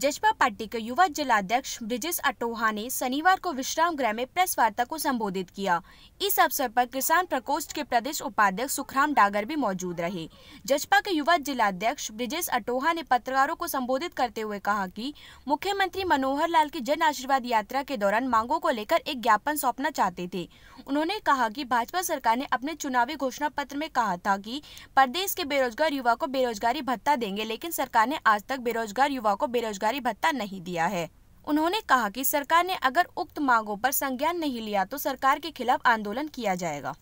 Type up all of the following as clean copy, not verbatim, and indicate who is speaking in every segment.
Speaker 1: Jaspa party के युवा जिलाध्यक्ष ब्रिजेश अटोहा ने शनिवार को विश्राम गृह में प्रेस वार्ता को संबोधित किया। इस अवसर पर किसान प्रकोष्ठ के प्रदेश उपाध्यक्ष सुखराम डागर भी मौजूद रहे। जसपा के युवा जिलाध्यक्ष ब्रिजेश अटोहा ने पत्रकारों को संबोधित करते हुए कहा कि मुख्यमंत्री मनोहर लाल की जन आशीर्वाद यात्रा के दौरान मांगों को लेकर एक ज्ञापन सौंपना चाहते थे। उन्होंने कहा कि भाजपा सरकार ने अपने चुनावी घोषणा पत्र में कहा था कि प्रदेश के बेरोजगार युवा को बेरोजगारी भत्ता देंगे, लेकिन सरकार ने आज तक बेरोजगार युवा को बेरोजगारी भत्ता नहीं दिया है। उन्होंने कहा कि सरकार ने अगर उक्त मांगों पर संज्ञान नहीं लिया तो सरकार के खिलाफ आंदोलन किया जाएगा।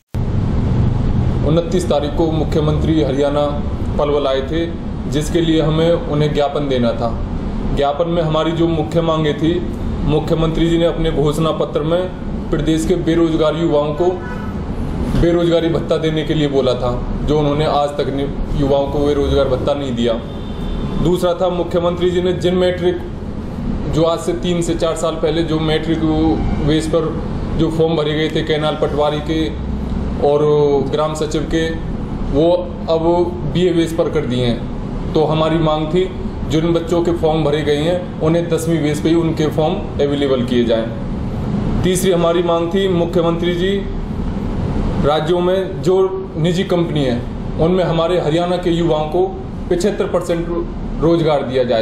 Speaker 2: 29 तारीख को मुख्यमंत्री हरियाणा पलवल आए थे, जिसके लिए हमें उन्हें ज्ञापन देना था। ज्ञापन में हमारी जो मुख्य मांगे थी, मुख्यमंत्री जी ने अपने घोषणा पत्र में प्रदेश के बेरोजगार युवाओं को बेरोजगारी भत्ता देने के लिए बोला था, जो उन्होंने आज तक युवाओं को बेरोजगार भत्ता नहीं दिया। दूसरा था, मुख्यमंत्री जी ने जिन मैट्रिक जो आज से 3 से 4 साल पहले जो मैट्रिक बेस पर जो फॉर्म भरे गए थे कैनाल पटवारी के और ग्राम सचिव के, वो अब BA बेस पर कर दिए हैं। तो हमारी मांग थी जिन बच्चों के फॉर्म भरे गए हैं उन्हें 10वीं बेस पे ही उनके फॉर्म अवेलेबल किए जाएं। तीसरी हमारी मांग थी, मुख्यमंत्री जी राज्यों में जो निजी कंपनी है उनमें हमारे हरियाणा के युवाओं को 75% रोजगार दिया जाए।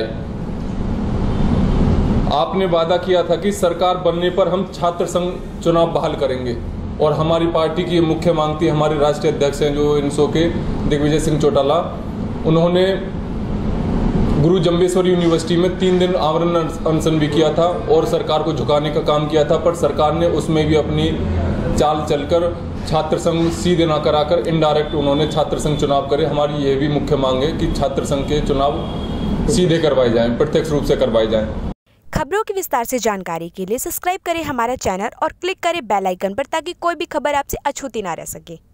Speaker 2: आपने वादा किया था कि सरकार बनने पर हम छात्र संघ चुनाव बहाल करेंगे, और हमारी पार्टी की मुख्य मांग थी, हमारे राष्ट्रीय अध्यक्ष हैं जो इनसो के दिग्विजय सिंह चौटाला, उन्होंने गुरु जम्बेश्वर यूनिवर्सिटी में 3 दिन आमरण अनशन भी किया था और सरकार को झुकाने का काम किया था, पर सरकार ने उसमें भी अपनी चाल चलकर छात्र संघ सीधे ना कराकर इनडायरेक्ट उन्होंने छात्र संघ चुनाव करे। हमारी यह भी मुख्य मांग है कि छात्र संघ के चुनाव सीधे करवाए जाएं, प्रत्यक्ष रूप से करवाए जाएं।
Speaker 1: खबरों की विस्तार से जानकारी के लिए सब्सक्राइब करें हमारा चैनल और क्लिक करें बेल आइकन पर, ताकि कोई भी खबर आपसे अछूती ना रह सके।